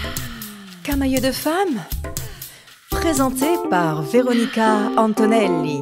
Camailleux de femmes, présenté par Veronica Antonelli.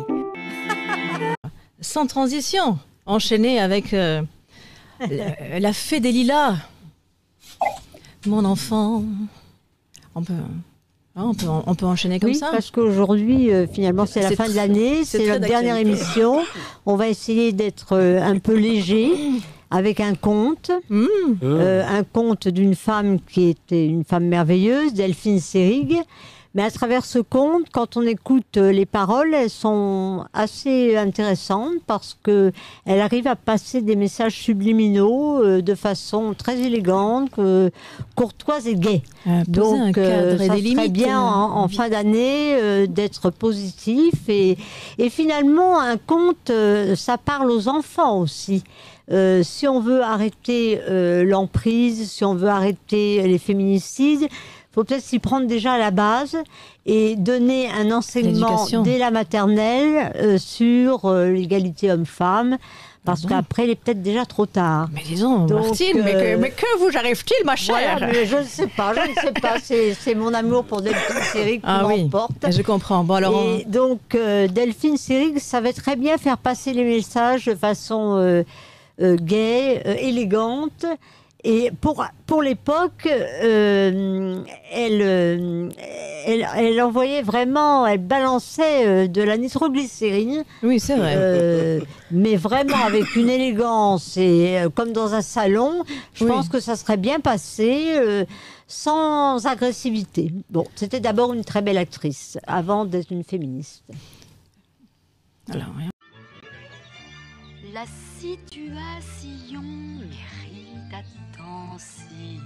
Sans transition, enchaîné avec la fée des lilas. Mon enfant. On peut enchaîner comme ça. Oui, parce qu'aujourd'hui, finalement, c'est la fin de l'année, c'est notre dernière émission. On va essayer d'être un peu léger avec un conte. Un conte d'une femme qui était une femme merveilleuse, Delphine Seyrig. Mais à travers ce conte, quand on écoute les paroles, elles sont assez intéressantes parce qu'elle arrive à passer des messages subliminaux de façon très élégante, courtoise et gaie. Donc, ça serait bien en fin d'année d'être positif. Et finalement, un conte, ça parle aux enfants aussi. Si on veut arrêter l'emprise, si on veut arrêter les féminicides, il faut peut-être s'y prendre déjà à la base et donner un enseignement dès la maternelle sur l'égalité homme-femme. Parce qu'après, il est peut-être déjà trop tard. Mais disons, donc, Martine, mais que vous arrive-t-il, ma chère? Voilà, mais je ne sais pas. C'est mon amour pour Delphine Seyrig qui m'emporte. Je comprends. Bon, alors et donc, Delphine Seyrig savait très bien faire passer les messages de façon gaie, élégante. Et pour l'époque, elle envoyait vraiment, elle balançait de la nitroglycérine. Oui, c'est vrai. Mais vraiment avec une élégance et comme dans un salon, je pense que ça serait bien passé sans agressivité. Bon, c'était d'abord une très belle actrice avant d'être une féministe. Alors, la situation mérite attention.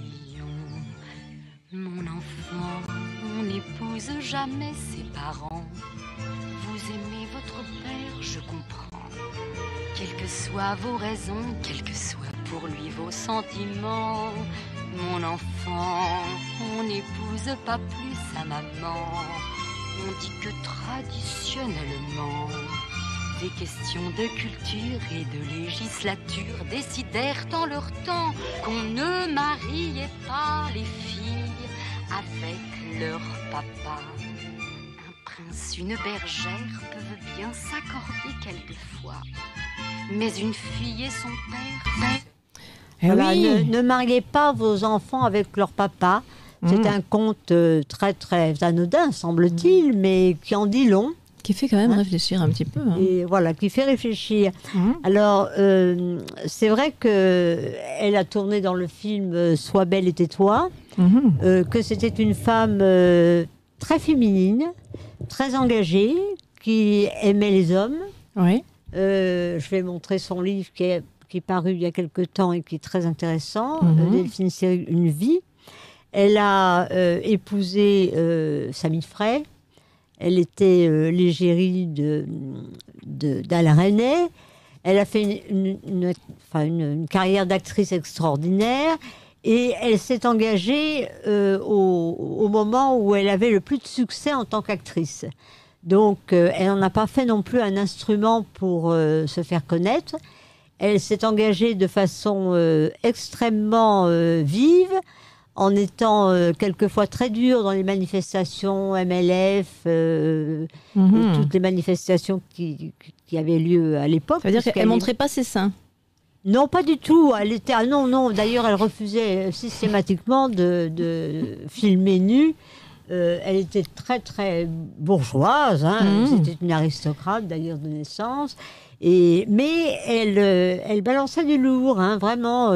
Mon enfant, on n'épouse jamais ses parents. Vous aimez votre père, je comprends. Quelles que soient vos raisons, quels que soient pour lui vos sentiments. Mon enfant, on n'épouse pas plus sa maman. On dit que traditionnellement, des questions de culture et de législature décidèrent en leur temps qu'on ne mariait pas les filles avec leur papa. Un prince, une bergère peuvent bien s'accorder quelquefois, mais une fille et son père... Voilà, ne mariez pas vos enfants avec leur papa. C'est un conte très très anodin, semble-t-il, mais qui en dit long. Qui fait quand même réfléchir un petit peu. Et voilà, qui fait réfléchir. Alors, c'est vrai qu'elle a tourné dans le film Sois belle et tais-toi, que c'était une femme très féminine, très engagée, qui aimait les hommes. Oui. Je vais montrer son livre qui est paru il y a quelque temps et qui est très intéressant, Delphine Seyrig, Une vie. Elle a épousé Samy Frey. Elle était l'égérie d'Alain Resnais. Elle a fait une carrière d'actrice extraordinaire et elle s'est engagée au moment où elle avait le plus de succès en tant qu'actrice. Donc, elle n'en a pas fait non plus un instrument pour se faire connaître. Elle s'est engagée de façon extrêmement vive, en étant quelquefois très dure dans les manifestations MLF, toutes les manifestations qui avaient lieu à l'époque. Ça veut dire qu'elle ne montrait pas ses seins? Non, pas du tout. Elle était... Ah non. D'ailleurs, elle refusait systématiquement de filmer nue. Elle était très, très bourgeoise. C'était une aristocrate, d'ailleurs, de naissance. Mais elle balançait du lourd, vraiment,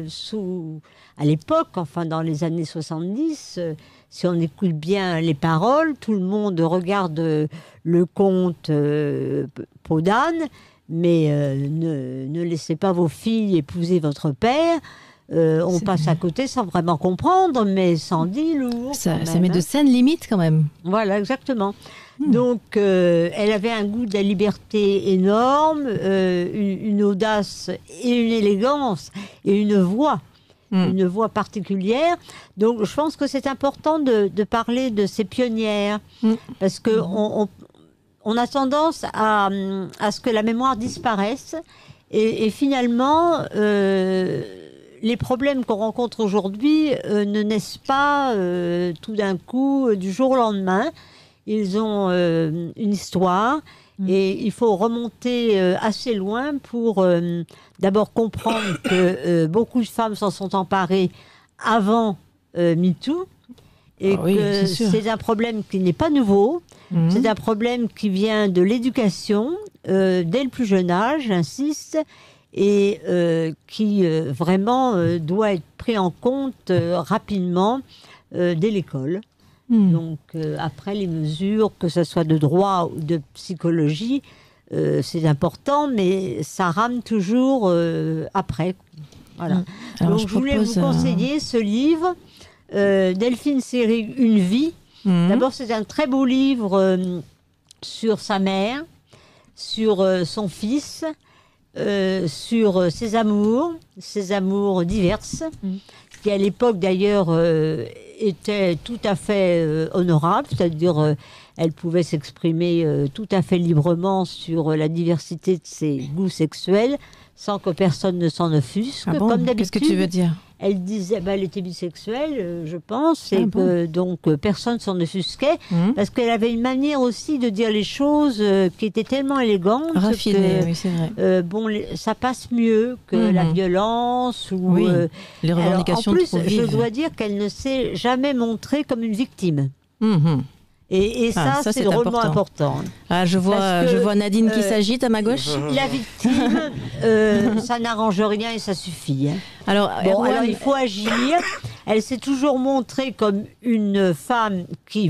à l'époque, enfin dans les années 70, si on écoute bien les paroles, tout le monde regarde le conte Peau d'âne, mais ne laissez pas vos filles épouser votre père. On passe à côté sans vraiment comprendre, mais sans dit lourd. Ça met de scènes limites quand même. Voilà, exactement. Donc, elle avait un goût de la liberté énorme, une audace et une élégance et une voix particulière. Donc, je pense que c'est important de parler de ces pionnières, parce que on a tendance à ce que la mémoire disparaisse, et finalement, les problèmes qu'on rencontre aujourd'hui ne naissent pas tout d'un coup, du jour au lendemain. Ils ont une histoire et il faut remonter assez loin pour d'abord comprendre que beaucoup de femmes s'en sont emparées avant MeToo et que c'est un problème qui n'est pas nouveau. C'est un problème qui vient de l'éducation dès le plus jeune âge, j'insiste, et qui vraiment doit être pris en compte rapidement dès l'école. Donc après les mesures, que ce soit de droit ou de psychologie, c'est important, mais ça rame toujours après. Voilà. Alors, donc je voulais vous conseiller ce livre, Delphine Seyrig, Une vie. D'abord, c'est un très beau livre sur sa mère, sur son fils, sur ses amours diverses, qui à l'époque d'ailleurs étaient tout à fait honorables, c'est-à-dire elle pouvait s'exprimer tout à fait librement sur la diversité de ses goûts sexuels sans que personne ne s'en offusque. Ah bon, comme d'habitude. qu'est-ce que tu veux dire? Elle disait, elle était bisexuelle, je pense, et que donc personne s'en offusquait, parce qu'elle avait une manière aussi de dire les choses qui était tellement élégante, raffinée, oui, c'est vrai. Ça passe mieux que la violence ou les revendications. Alors, en plus, trop vives. je dois dire qu'elle ne s'est jamais montrée comme une victime. Et ça, c'est drôlement important. Ah, je vois Nadine qui s'agite à ma gauche. La victime, ça n'arrange rien et ça suffit. Hein. Alors, alors, il faut agir. Elle s'est toujours montrée comme une femme qui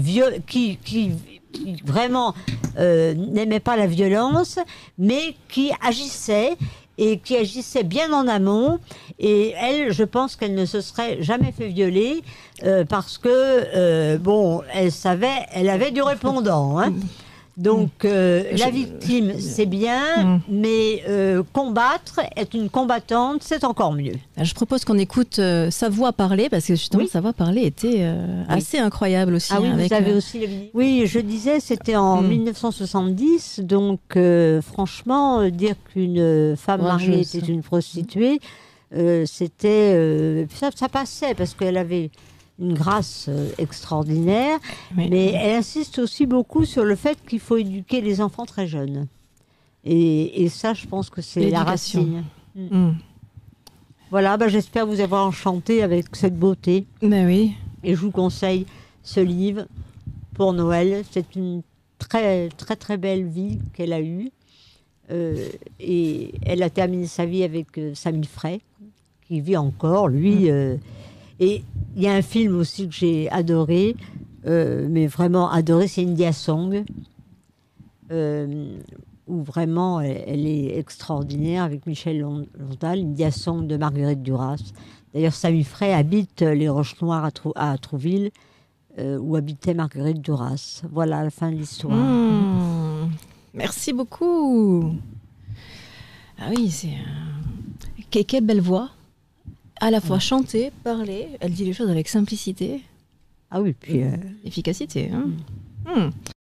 vraiment n'aimait pas la violence, mais qui agissait. Et qui agissait bien en amont. Et elle, je pense qu'elle ne se serait jamais fait violer parce que, elle savait, elle avait du répondant. Hein. Donc, la victime, c'est bien, mais combattre, être une combattante, c'est encore mieux. Je propose qu'on écoute sa voix parler, parce que justement, sa voix parler était assez incroyable aussi. Ah oui, avec, vous avez aussi la vidéo. Oui, je disais, c'était en 1970, donc franchement, dire qu'une femme mariée était une prostituée, c'était... ça passait, parce qu'elle avait une grâce extraordinaire, mais elle insiste aussi beaucoup sur le fait qu'il faut éduquer les enfants très jeunes. Et ça, je pense que c'est la racine. Voilà, j'espère vous avoir enchanté avec cette beauté. Oui. Et je vous conseille ce livre pour Noël. C'est une très, très, très belle vie qu'elle a eue. Et elle a terminé sa vie avec Sami Frey, qui vit encore, lui... Et il y a un film aussi que j'ai adoré, mais vraiment adoré, c'est India Song, où vraiment elle est extraordinaire avec Michel Lontal, India Song de Marguerite Duras. D'ailleurs, Sami Frey habite les Roches-Noires à Trouville, où habitait Marguerite Duras. Voilà la fin de l'histoire. Merci beaucoup. Ah oui, c'est... Quelle belle voix. À la fois chanter, parler, elle dit les choses avec simplicité. Ah oui, puis... efficacité. Hein.